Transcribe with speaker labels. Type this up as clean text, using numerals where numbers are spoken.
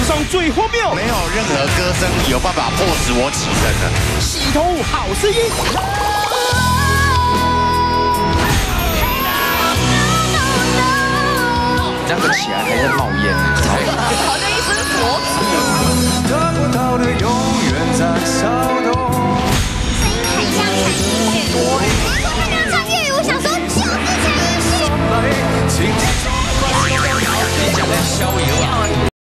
Speaker 1: 上最荒谬，
Speaker 2: 没有任何歌声有办法迫使我起身的。
Speaker 1: 洗头好声音。
Speaker 2: 这样子起来还在冒烟，超